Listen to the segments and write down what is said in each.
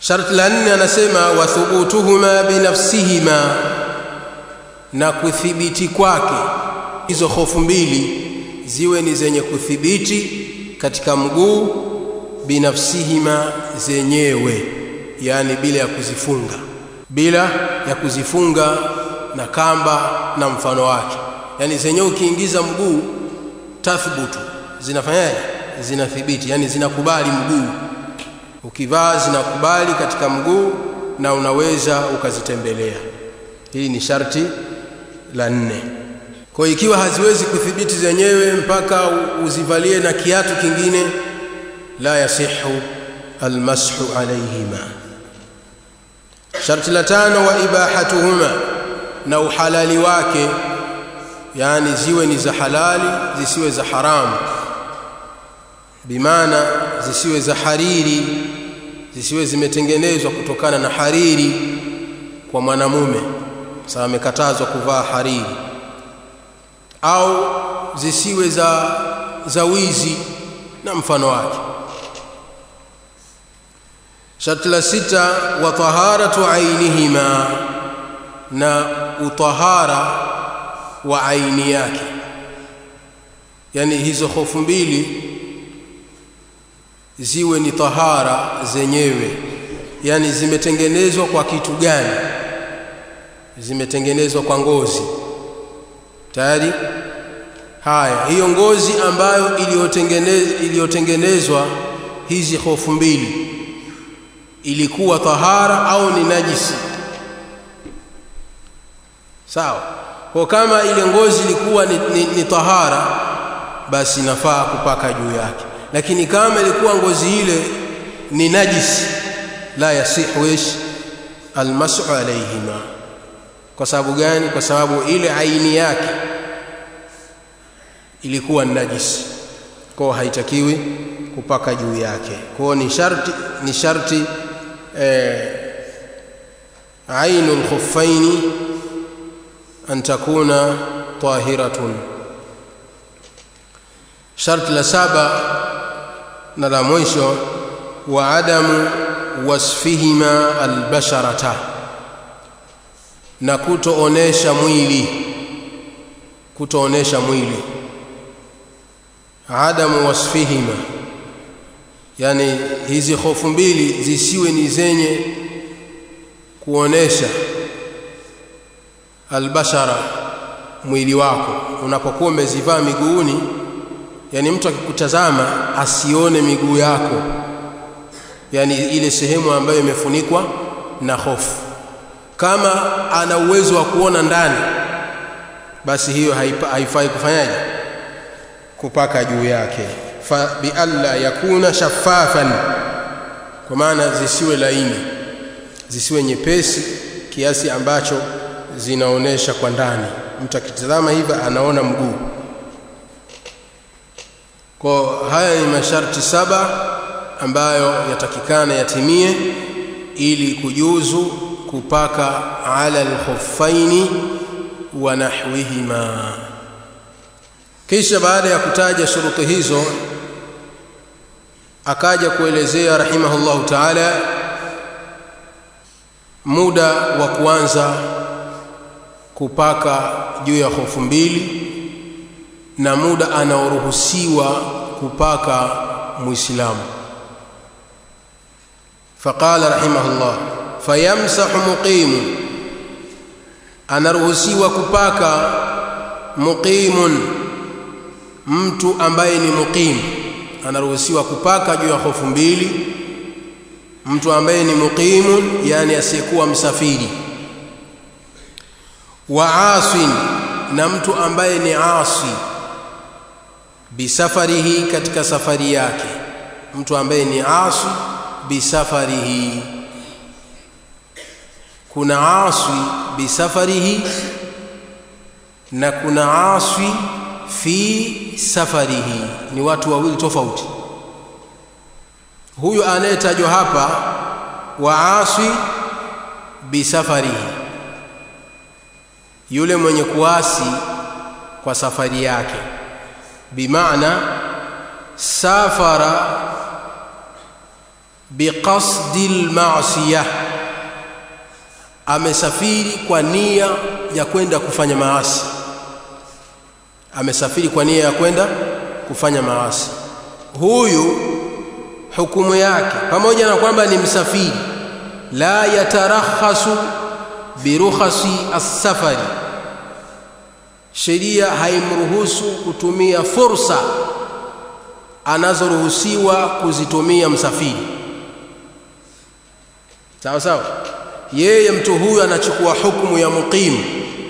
Sharti la 4 anasema wa thubutuhuma binafsihima, na kuthibiti kwake hizo hofu mbili ziwe ni zenye kuthibiti katika mguu, binafsihima, zenyewe, yani bila ya kuzifunga, bila ya kuzifunga na kamba na mfano wake, yani zenyewe ukiingiza mguu tathbutu, zinafanyaje? Zinathibiti, yani zinakubali mguu, ukivaa zinakubali katika mguu na unaweza ukazitembelea. Hii ni sharti la 4. Kwa ikiwa haziwezi kuthibiti zenyewe mpaka uzivalie na kiatu kingine, la yasihu almashu alayhima. Sharti la 5 wa ibahatuhuma, na uhalali wake, yani ziwe ni za halali zisiwe za haramu, bimaana zisiwe za hariri, zisiwe zimetengenezwa kutokana na hariri kwa mwanamume, sawa amekatazwa kuvaa hariri, au zisiwe za wizi na mfano wake. Sharti la 6 wa taharatu ainihima, na utahara wa aini yake, yani hizo hofu mbili ziwe ni tahara zenyewe, yani zimetengenezwa kwa kitu gani? Zimetengenezwa kwa ngozi tayari. Haya, hiyo ngozi ambayo iliyotengenezwa hizi hofu mbili ilikuwa tahara au ni najisi? Sawa. Kwa kama ile ngozi ilikuwa ni tahara, basi nafaa kupaka juu yake, lakini kama ilikuwa ngozi ile ni najisi, la yasihu almas'u alayhima. Kwa sababu gani? Kwa sababu ile aini yake ilikuwa najisi, kwa haitakiwi kupaka juu yake. Kwa ni sharti ainul khuffaini an takuna tahiratun. Sharti la 7 na la mwisho wa adamu wasfihima albasharata, na kutoonesha mwili. Adamu wasfihima, yani hizi hofu mbili zisiwe ni zenye kuonesha albashara, mwili wako unapokuwa umezivaa miguuni, yani mtu akikutazama asione miguu yako, yani ile sehemu ambayo imefunikwa na hofu. Kama ana uwezo wa kuona ndani, basi hiyo haifai kufanyaje? Kupaka juu yake. Fa bi alla yakuna shaffafan, kwa maana zisiwe laini, zisiwe nyepesi kiasi ambacho zinaonesha kwa ndani, mtu akitazama hivi anaona mguu. Kwa haya ni masharti 7 ambayo yatakikana yatimie ili kujuzu kupaka ala al-khuffaini wa nahwihima. Kisha baada ya kutaja shuruti hizo, akaja kuelezea rahimahullahu ta'ala muda wa kuanza kupaka juu ya hofu mbili na muda anaoruhusiwa kupaka muislamu. Faqala rahimahullah fayamsahu muqimun, anaruhusiwa kupaka muqimun, mtu ambaye ni muqim anaruhusiwa kupaka juu ya hofu mbili. Mtu ambaye ni muqimun, yani asiyekuwa msafiri. Wa asin, na mtu ambaye ni asi, bisafarihi, katika safari yake. Mtu ambaye ni asi bisafarihi, kuna asi bisafarihi na kuna asi fi safarihi, ni watu wawili tofauti. Huyu anayetajwa hapa wa asi bisafarihi, yule mwenye kuasi kwa safari yake, bimaana safara biqasdil ma'siyah, amesafiri kwa nia ya kwenda kufanya maasi. Amesafiri kwa nia ya kwenda kufanya maasi. Huyu hukumu yake, pamoja na kwamba ni msafiri, la yatarakhasu birukhasi as-safari, sheria haimruhusu kutumia fursa anazoruhusiwa kuzitumia msafiri. Sawa sawa. Yeye mtu huyu anachukua hukumu ya muqim,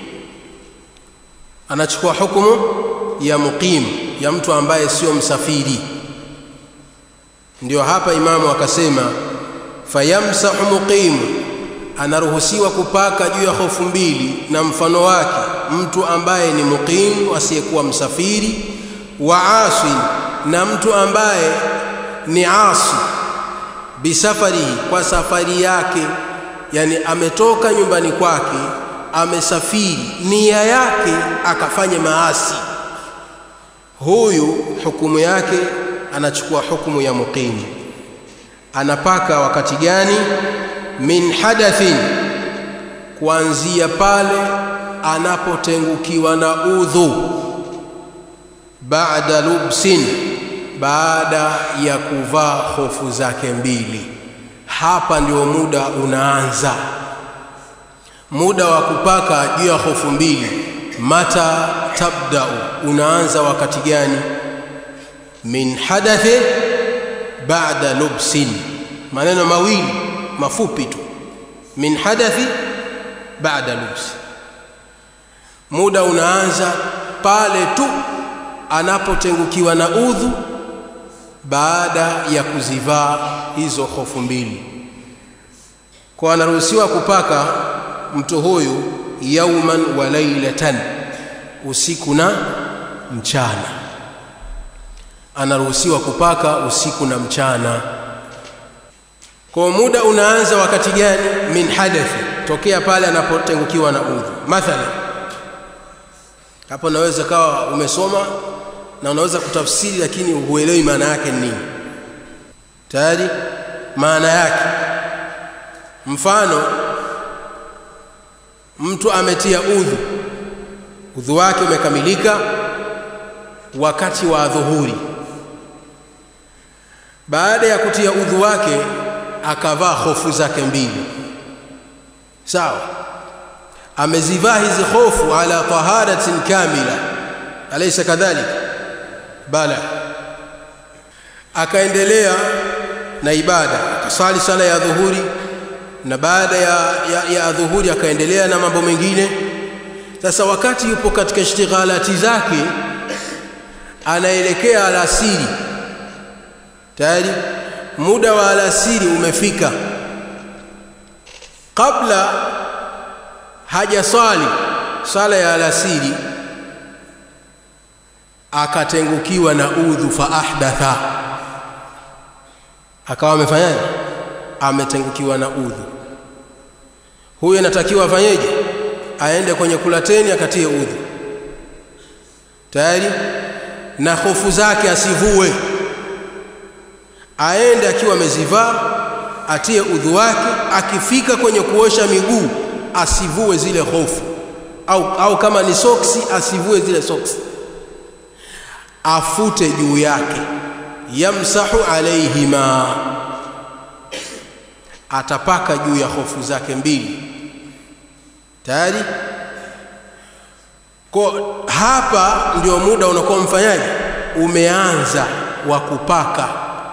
anachukua hukumu ya muqim, ya mtu ambaye sio msafiri. Ndio hapa imamu akasema fayamsahu muqim, anaruhusiwa kupaka juu ya hofu mbili na mfano wake mtu ambaye ni muqim asiyekuwa msafiri, wa asi, na mtu ambaye ni asi bisafarihi, kwa safari yake, yani ametoka nyumbani kwake amesafiri, nia yake akafanya maasi. Huyu hukumu yake anachukua hukumu ya muqim. Anapaka wakati gani? Min hadathin, kuanzia pale anapotengukiwa na udhu, baada lubsin, baada ya kuvaa hofu zake mbili. Hapa ndio muda unaanza, muda wa kupaka juu ya hofu mbili. Mata tabda'u, unaanza wakati gani? Min hadathi ba'da lubsin, maneno mawili mafupi tu, min hadathi ba'da lubsin. Muda unaanza pale tu anapotengukiwa na udhu baada ya kuzivaa hizo hofu mbili. Kwa anaruhusiwa kupaka mtu huyu yauman wa lailatan, usiku na mchana. Anaruhusiwa kupaka usiku na mchana. Kwa muda unaanza wakati gani? Min hadathi, tokea pale anapotengukiwa na udhu. Mathalan, hapo naweza kawa umesoma na unaweza kutafsiri lakini huelewi maana yake nini. Tayari maana yake, mfano mtu ametia udhu wake umekamilika wakati wa dhuhuri. Baada ya kutia udhu wake akavaa hofu zake mbili. Sawa, amezivaa hizi hofu ala taharatin kamila, alaysa kadhalika? Bala. Akaendelea na ibada, akasali sala ya dhuhuri, na baada ya dhuhuri akaendelea na mambo mengine. Sasa wakati yupo katika ishtighalati zake, anaelekea alasiri, tayari muda wa alasiri umefika. Kabla hajasali sala ya alasiri akatengukiwa na udhu, fa ahdatha, akawa amefanyaje? Ametengukiwa na udhu. Huyu anatakiwa afanyeje? Aende kwenye kulateni akatie udhu, tayari, na hofu zake asivue. Aende akiwa amezivaa, atie udhu wake. Akifika kwenye kuosha miguu asivue zile hofu, au kama ni soksi asivue zile soksi, afute juu yake. Yamsahu alayhima, atapaka juu ya hofu zake mbili. Tayari. Kwa hapa ndio muda unakuwa mfanyaji umeanza wa kupaka.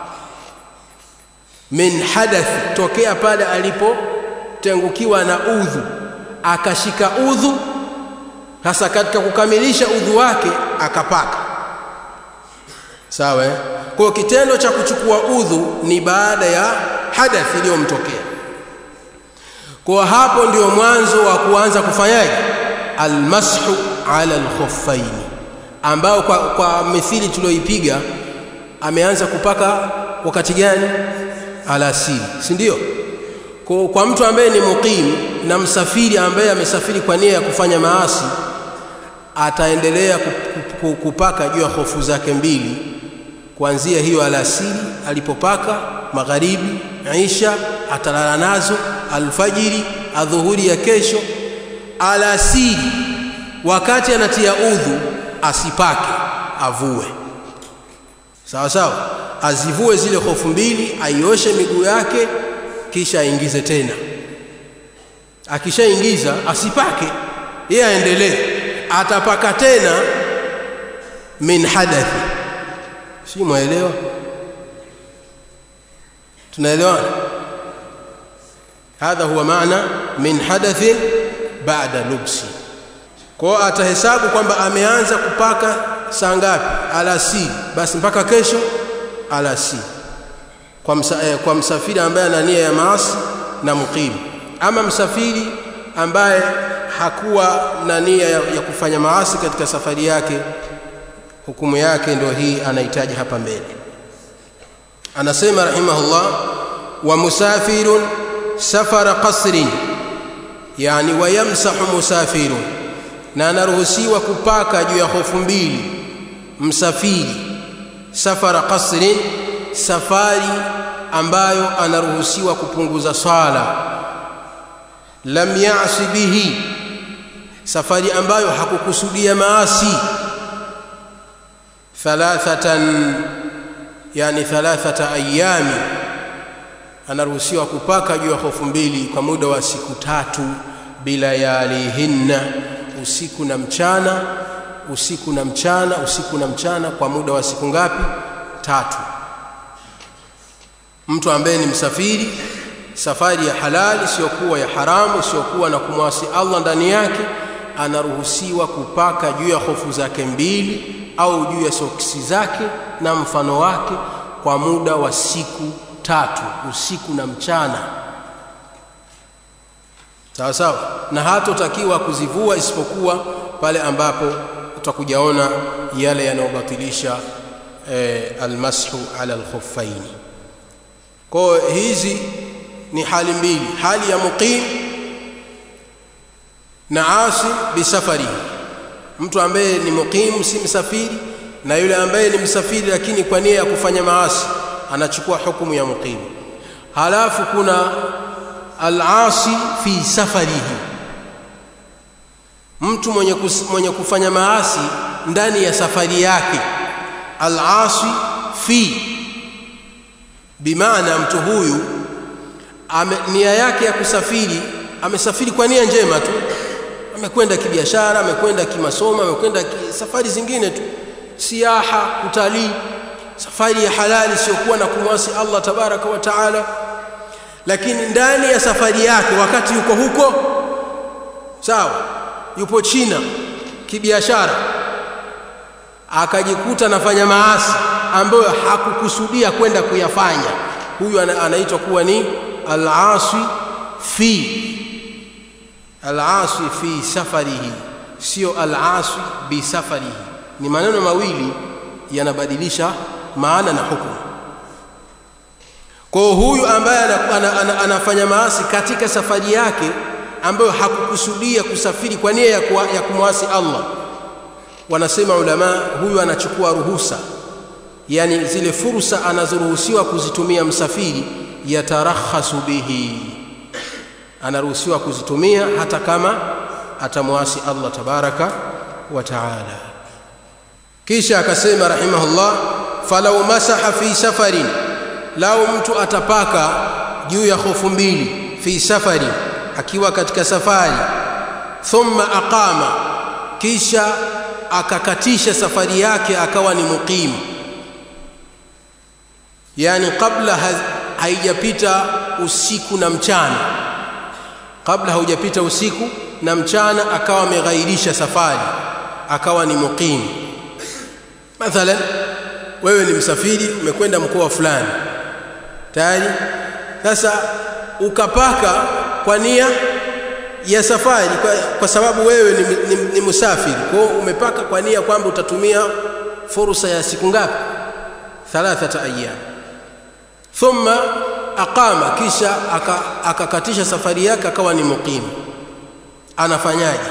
Min hadath, tokea pale alipotengukiwa na udhu akashika udhu. Sasa katika kukamilisha udhu wake akapaka. Sawa? Kwa kitendo cha kuchukua udhu ni baada ya hadath iliyomtokea. Kwa hapo ndio mwanzo wa kuanza kufanyaje? Almashu ala alkhuffaini, ambao kwa mithili tulioipiga ameanza kupaka wakati gani? Alasiri, si ndio? Kwa mtu ambaye ni muqim na msafiri ambaye amesafiri kwa nia ya kufanya maasi, ataendelea kupaka juu ya hofu zake mbili kuanzia hiyo alasiri alipopaka magharibi, isha atalala nazo, alfajiri, adhuhuri ya kesho, alasiri wakati anatia udhu asipake, avue. Sawa sawa, azivue zile hofu mbili, aioshe miguu yake, kisha aingize tena. Akishaingiza asipake, yeye aendelee, atapaka tena min hadathi. Si muelewa? Tunaelewana? Hadha huwa maana min hadathi baada lubsi. Kwa atahesabu kwamba ameanza kupaka saa ngapi? Alasiri, basi mpaka kesho alasiri. Kwa msafiri ambaye ana nia ya maasi na muqim. Ama msafiri ambaye hakuwa na nia ya kufanya maasi katika safari yake, hukumu yake ndio hii anahitaji hapa mbele. Anasema rahimahullah, wa musafirun safara qasrin, yani wayamsahu musafirun, na anaruhusiwa kupaka juu ya hofu mbili msafiri. Safara qasrin, safari ambayo anaruhusiwa kupunguza swala. Lam ya'si bihi, safari ambayo hakukusudia maasi. Thalathatan, yani 3 ayami, anaruhusiwa kupaka juu ya hofu mbili kwa muda wa siku 3, bila yalihinna, usiku na mchana, usiku na mchana, usiku na mchana, kwa muda wa siku ngapi? 3. Mtu ambaye ni msafiri, safari ya halali, sio kuwa ya haramu, sio kuwa na kumwasi Allah ndani yake, anaruhusiwa kupaka juu ya hofu zake mbili au juu ya soksi zake na mfano wake kwa muda wa siku 3, usiku na mchana. Sawa sawa, na hatotakiwa kuzivua isipokuwa pale ambapo utakujaona yale yanayobatilisha almashu ala alkhuffaini. Kwa hizi ni hali mbili, hali ya muqim na asi bisafari. Mtu ambaye ni muqim, si msafiri, na yule ambaye ni msafiri lakini kwa nia ya kufanya maasi, anachukua hukumu ya muqim. Halafu kuna al-asi fi safarihi, mtu mwenye kufanya maasi ndani ya safari yake. Al-asi fi, bimaana mtu huyu nia yake ya kusafiri, amesafiri kwa nia njema tu, amekwenda kibiashara, amekwenda kimasomo, amekwenda safari zingine tu, siaha, kutalii, safari ya halali, sio kuwa na kumwasi Allah tabaraka wa taala. Lakini ndani ya safari yake, wakati yuko huko, sawa, yupo China kibiashara, akajikuta anafanya maasi ambayo hakukusudia kwenda kuyafanya, huyu anaitwa kuwa ni al-asi fi safarihi, sio al-asi bi safarihi. Ni maneno mawili yanabadilisha maana na hukumu. Kwa huyu ambaye anafanya maasi katika safari yake ambayo hakukusudia kusafiri kwa nia ya kumwasi Allah, wanasema ulama, huyu anachukua ruhusa, yani zile fursa anazoruhusiwa kuzitumia msafiri, yatarakhasu bihi, anaruhusiwa kuzitumia hata kama atamwasi Allah tabaraka wa taala. Kisha akasema rahimahullah, falau masaha fi safarin, lau mtu atapaka juu ya hofu mbili, fi safari, akiwa katika safari, thumma aqama, kisha akakatisha safari yake akawa ni muqim, yani kabla haijapita usiku na mchana, kabla haujapita usiku na mchana akawa ameghairisha safari, akawa ni muqim. Mathalan, wewe ni msafiri, umekwenda mkoa fulani tayari, sasa ukapaka kwa nia ya safari, kwa sababu wewe ni musafiri. Kwa hiyo umepaka kwa nia kwamba utatumia fursa ya siku ngapi? 3 ayyam. Thumma aqama, kisha akakatisha safari yake akawa ni muqim. Anafanyaje?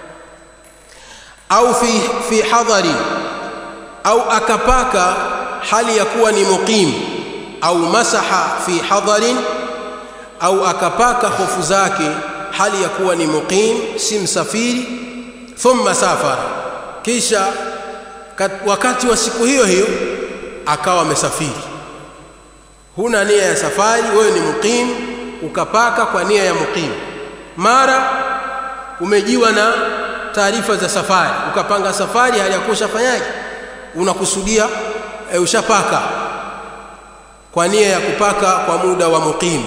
Au fi hadari, au akapaka hali ya kuwa ni muqim, au masaha fi hadarin, au akapaka hofu zake hali ya kuwa ni muqim, si msafiri. Thumma safara, kisha wakati wa siku hiyo hiyo akawa amesafiri. Huna nia ya safari, wewe ni muqim, ukapaka kwa nia ya muqim. Mara umejiwa na taarifa za safari, ukapanga safari hali ya kushafanyaje, unakusudia ushapaka kwa nia ya kupaka kwa muda wa muqim.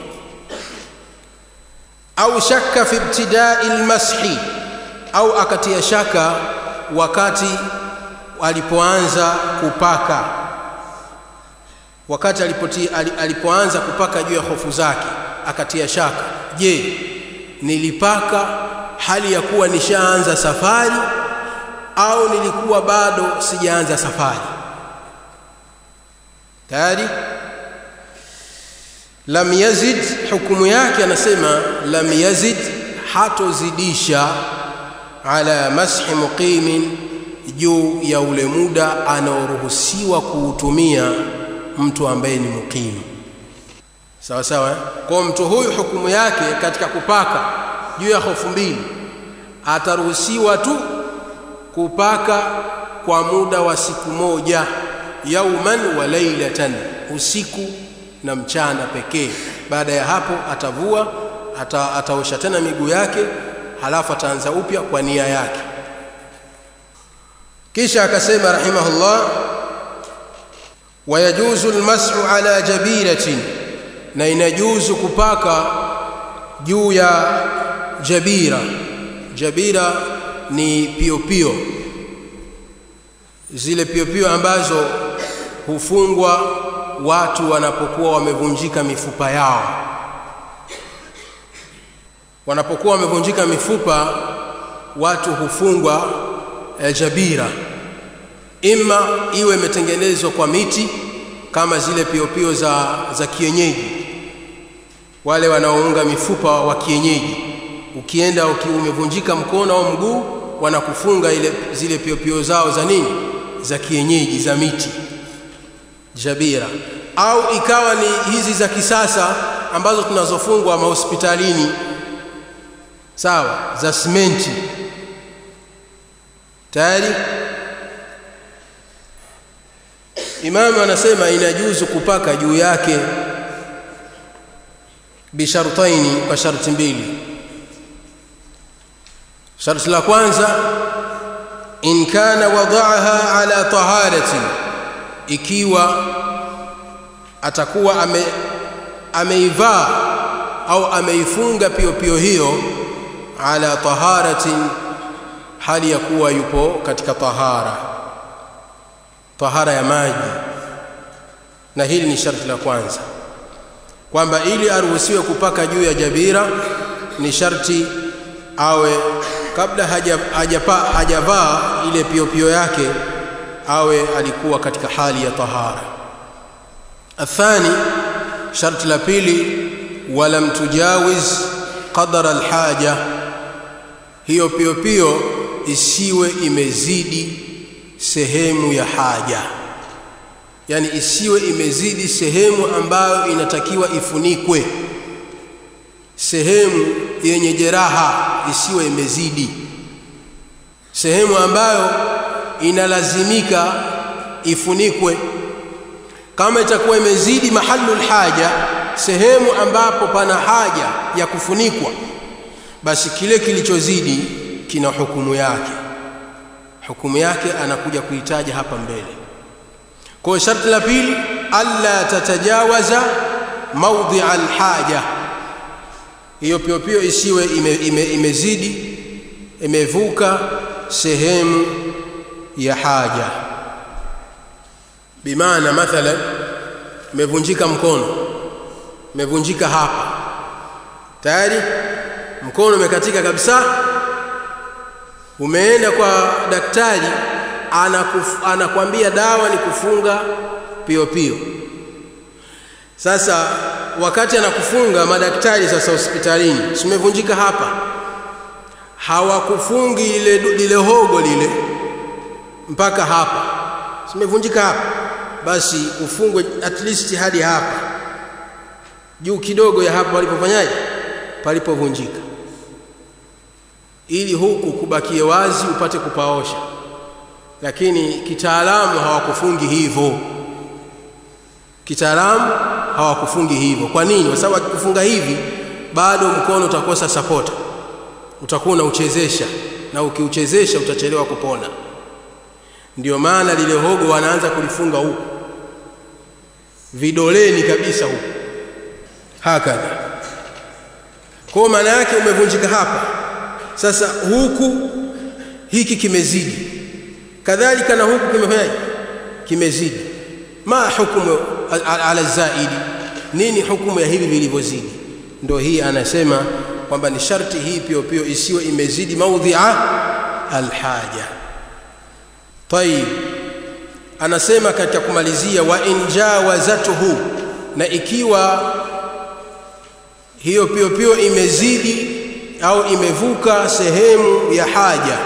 Au shakka fi ibtida'i almashi, au akatia shaka wakati alipoanza kupaka, wakati alipoanza kupaka juu ya hofu zake akatia shaka, je, nilipaka hali ya kuwa nishaanza safari au nilikuwa bado sijaanza safari? Tayari lam yazid, hukumu yake anasema lam yazid, hatozidisha ala mashi muqimin, juu ya ule muda anaoruhusiwa kuutumia mtu ambaye ni muqim. Sawa sawa. Kwa mtu huyu hukumu yake katika kupaka juu ya hofu mbili, ataruhusiwa tu kupaka kwa muda wa siku moja, yauman wa lailatan, usiku na mchana pekee. Baada ya hapo atavua, ataosha tena miguu yake, halafu ataanza upya kwa nia yake. Kisha akasema rahimahullah, wayajuzu almas'u ala jabiratin, na inajuzu kupaka juu ya jabira. Jabira ni piopio, zile piopio ambazo hufungwa watu wanapokuwa wamevunjika mifupa yao. Wanapokuwa wamevunjika mifupa, watu hufungwa jabira, ima iwe imetengenezwa kwa miti kama zile piopio za kienyeji, wale wanaounga mifupa wa kienyeji. Ukienda umevunjika mkono au mguu, wanakufunga zile piopio zao za nini, za kienyeji, za miti, jabira. Au ikawa ni hizi za kisasa ambazo tunazofungwa mahospitalini, sawa, za simenti. Tayari Imamu anasema inajuzu kupaka juu yake bishartaini, kwa sharti mbili. Sharti la kwanza, in kana wada'aha ala taharati, ikiwa atakuwa ameivaa au ameifunga piopio hiyo ala taharatin, hali ya kuwa yupo katika tahara ya maji. Na hili ni sharti la kwanza, kwamba ili aruhusiwe kupaka juu ya jabira ni sharti awe kabla hajavaa ile piopio yake, awe alikuwa katika hali ya tahara. Athani, sharti la pili, walam tujawiz qadara alhaja, hiyo piopio isiwe imezidi sehemu ya haja, yani isiwe imezidi sehemu ambayo inatakiwa ifunikwe. Sehemu yenye jeraha isiwe imezidi, sehemu ambayo inalazimika ifunikwe. Kama itakuwa imezidi mahallul haja, sehemu ambapo pana haja ya kufunikwa, basi kile kilichozidi kina hukumu yake. Hukumu yake anakuja kuitaja hapa mbele. Kwa sharti la pili, alla tatajawaza mawdhi'a alhaja, hiyo piopio isiwe imezidi, imevuka sehemu ya haja. Bimaana mathalan imevunjika mkono, imevunjika hapa, tayari mkono umekatika kabisa, umeenda kwa daktari, anakuambia dawa ni kufunga piopio. Sasa wakati anakufunga madaktari sasa hospitalini, umevunjika hapa, hawakufungi lile hogo lile mpaka hapa, umevunjika hapa, basi ufungwe at least hadi hapa juu kidogo ya hapa palipofanyaje palipovunjika, ili huku kubakie wazi upate kupaosha. Lakini kitaalamu hawakufungi hivyo, kitaalamu hawakufungi hivyo. Kwa nini? Kwa sababu kufunga hivi bado mkono utakosa support, utakuwa unauchezesha, na ukiuchezesha utachelewa kupona. Ndio maana lile hogo wanaanza kulifunga huku vidoleni kabisa huku hakadha. Kwa maana yake umevunjika hapa, sasa huku hiki kimezidi, kadhalika na huku kimefanyaje kimezidi. Ma hukumu ala zaidi, nini hukumu ya hivi vilivyozidi? Ndio hii anasema kwamba ni sharti hii pio isiwe imezidi maudhi'a alhaja. Tayib, anasema katika kumalizia, wa in jawazatuhu, na ikiwa hiyo pio imezidi au imevuka sehemu ya haja,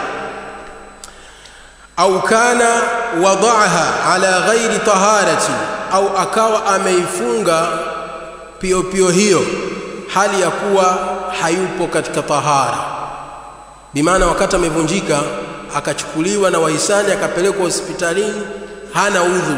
au kana wada'aha ala ghairi taharati, au akawa ameifunga pio hiyo hali ya kuwa hayupo katika tahara, bimaana wakati amevunjika akachukuliwa na wahisani akapelekwa hospitalini hana udhu,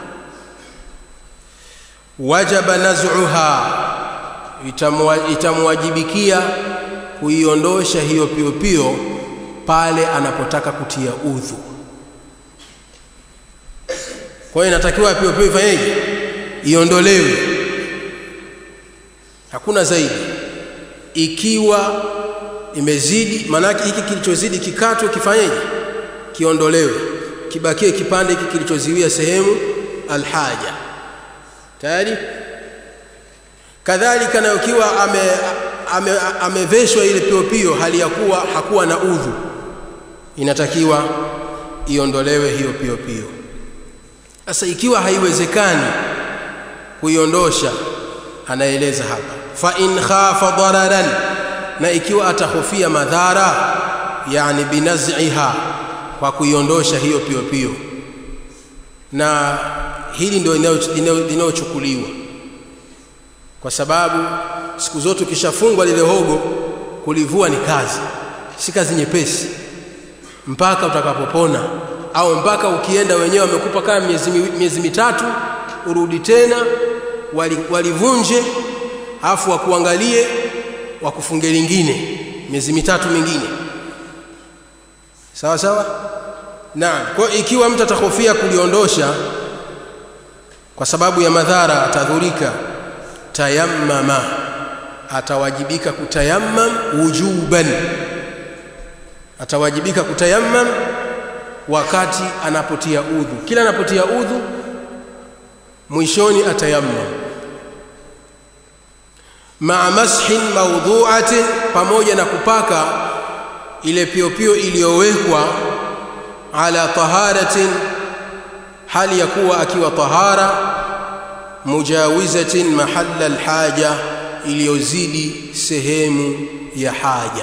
wajaba naz'uha, itamwajibikia kuiondosha hiyo pio pale anapotaka kutia udhu. Kwa hiyo inatakiwa pio ifanyeje iondolewe, hakuna zaidi. Ikiwa imezidi, manake hiki kilichozidi kikatwe, kifanyeje kiondolewe, kibakie kipande hiki kilichoziwia sehemu alhaja. Tayari kadhalika, na ukiwa ameveshwa ile pio hali ya kuwa hakuwa na udhu, inatakiwa iondolewe hiyo pio. Sasa ikiwa haiwezekani kuiondosha, anaeleza hapa, fa in khafa dararan, na ikiwa atahofia madhara, yani binaz'iha, kwa kuiondosha hiyo pio. Na hili ndio linalochukuliwa, kwa sababu siku zote ukishafungwa lile hogo, kulivua ni kazi, si kazi nyepesi, mpaka utakapopona, au mpaka ukienda wenyewe wamekupa kama miezi mitatu, urudi tena walivunje, afu wakuangalie wakufunge lingine miezi mitatu mingine, sawa sawa. Naam. Kwa ikiwa mtu atahofia kuliondosha kwa sababu ya madhara, atadhurika, tayammama, atawajibika kutayammam wujuban, atawajibika kutayammam wakati anapotia udhu. Kila anapotia udhu mwishoni atayammam, ma'a mashin mawdu'atin, pamoja na kupaka ile pio iliyowekwa, ala taharatin, hali ya kuwa akiwa tahara, mujawizatin mahalla alhaja, iliyozidi sehemu ya haja.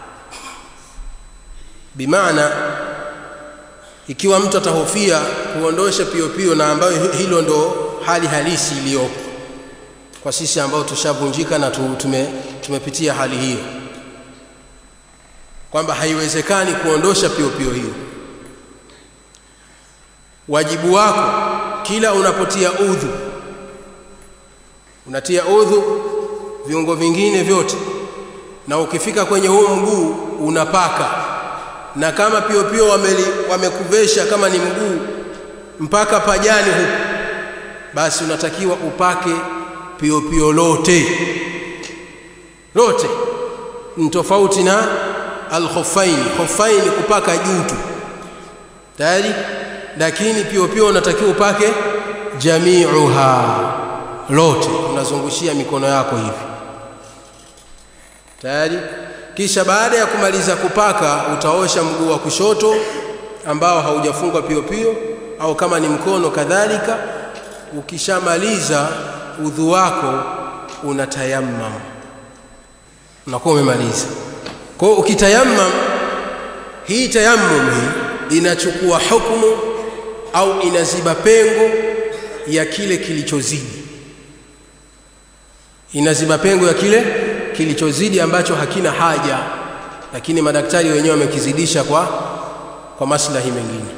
Bimaana ikiwa mtu atahofia kuondosha pio, na ambayo hilo ndo hali halisi iliyopo kwa sisi ambao tushavunjika na tumepitia hali hiyo, kwamba haiwezekani kuondosha pio hiyo, wajibu wako kila unapotia udhu, unatia udhu viungo vingine vyote, na ukifika kwenye huu mguu unapaka, na kama pio wamekuvesha kama ni mguu mpaka pajani huku, basi unatakiwa upake pio lote, ni tofauti na khuffaini kupaka juu tu tayari, lakini pio unatakiwa upake jami'uha, lote, unazungushia mikono yako hivi tayari. Kisha baada ya kumaliza kupaka, utaosha mguu wa kushoto ambao haujafungwa pio, au kama ni mkono kadhalika. Ukishamaliza udhu wako unatayammam, unakuwa umemaliza. Kwa hiyo ukitayammam, hii tayammum hii inachukua hukumu au inaziba pengo ya kile kilichozidi, inaziba pengo ya kile kilichozidi ambacho hakina haja, lakini madaktari wenyewe wamekizidisha kwa maslahi mengine.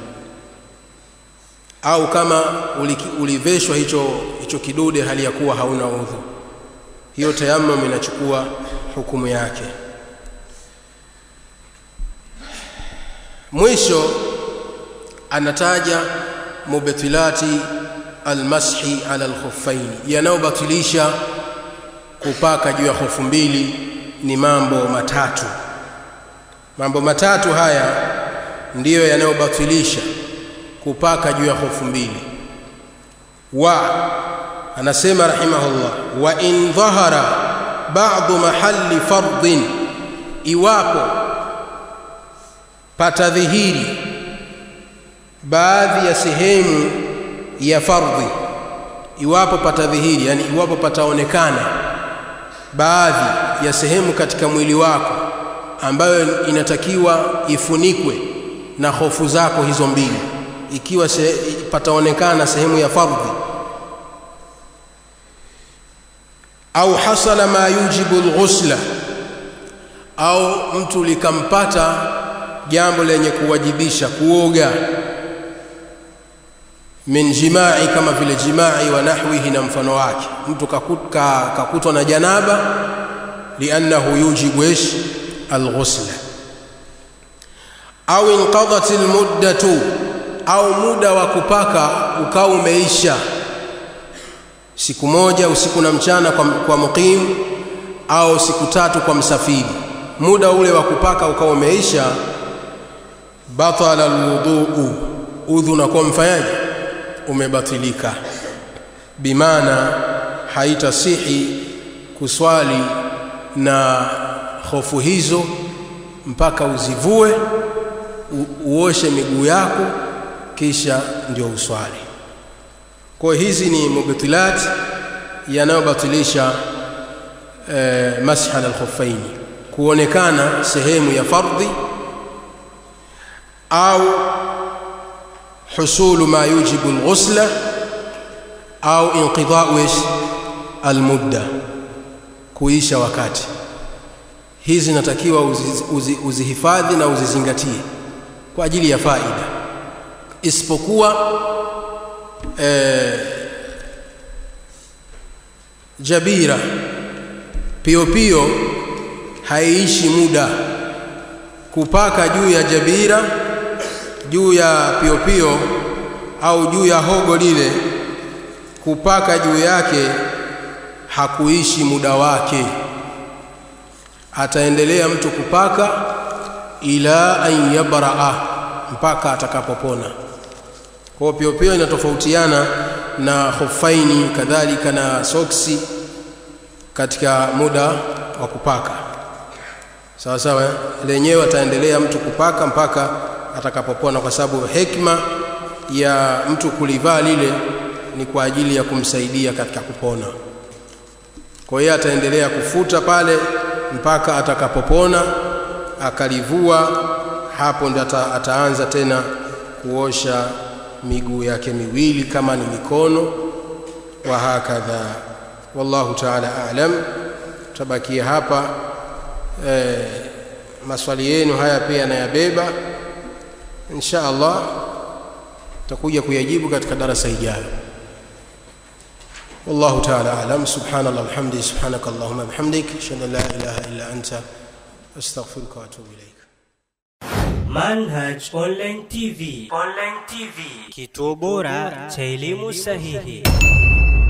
Au kama uliveshwa hicho kidude hali ya kuwa hauna udhu, hiyo tayammum inachukua hukumu yake. Mwisho anataja mubtilati almashi ala alkhuffain, yanayobatilisha kupaka juu ya hofu mbili ni mambo matatu. Mambo matatu haya ndiyo yanayobatilisha kupaka juu ya hofu mbili. Anasema rahimahullah, wa in dhahara ba'du mahalli fardhin, iwapo patadhihiri baadhi ya sehemu ya fardhi, iwapo patadhihiri, yani iwapo pataonekana baadhi ya sehemu katika mwili wako ambayo inatakiwa ifunikwe na hofu zako hizo mbili, ikiwa pataonekana sehemu ya fardhi, au hasala ma yujibu alghusla, au mtu likampata jambo lenye kuwajibisha kuoga, min jimai, kama vile jimai wa nahwihi na mfano wake. Mtu kakutwa na janaba, liannahu yujibu alghusla. Au inqadat almuddatu, au muda wa kupaka ukao umeisha, siku moja usiku na mchana kwa muqim, au siku tatu kwa msafiri, muda ule wa kupaka ukao umeisha, batala alwudu, udhu na kwa mfanyaji umebatilika, bimaana haitasihi kuswali na hofu hizo mpaka uzivue, uoshe miguu yako, kisha ndio uswali. Kwa hizi ni mubtilat yanayobatilisha masha al-khuffain, kuonekana sehemu ya fardhi, au husulu ma yujibu al-ghusla, au inqida'u al-mudda, kuisha wakati. Hizi natakiwa uzihifadhi na uzizingatie kwa ajili ya faida, isipokuwa jabira, pio haiishi muda. Kupaka juu ya jabira, juu ya pio au juu ya hogo lile, kupaka juu yake hakuishi muda wake, ataendelea mtu kupaka ila an yabraa, mpaka atakapopona. Kwa pio inatofautiana na khuffaini, kadhalika na soksi katika muda wa kupaka. Sawa sawa, lenyewe ataendelea mtu kupaka mpaka atakapopona, kwa sababu hikma ya mtu kulivaa lile ni kwa ajili ya kumsaidia katika kupona. Kwa hiyo ataendelea kufuta pale mpaka atakapopona, akalivua, hapo ndio ataanza tena kuosha miguu yake miwili kama ni mikono, wa hakadha. Wallahu ta'ala a'lam. Tabakia hapa. Maswali yenu haya pia nayabeba, insha Allah tutakuja kuyajibu katika darasa ijayo. Wallahu ta'ala a'lam. Subhanallah walhamdulillah, subhanakallahumma bihamdik, ashhadu an la ilaha illa anta, astaghfiruka wa atubu ilaik. Manhaj Online TV, kituo bora cha elimu sahihi.